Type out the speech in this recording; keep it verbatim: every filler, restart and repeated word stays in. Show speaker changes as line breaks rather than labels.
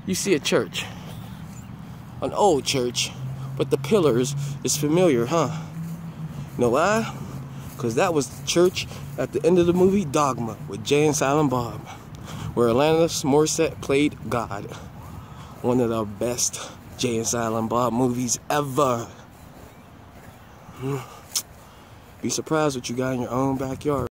you see a church, an old church, but the pillars is familiar, huh? You know why? Because that was the church at the end of the movie Dogma with Jay and Silent Bob, where Alanis Morissette played God. One of the best Jay and Silent Bob movies ever. Be surprised what you got in your own backyard.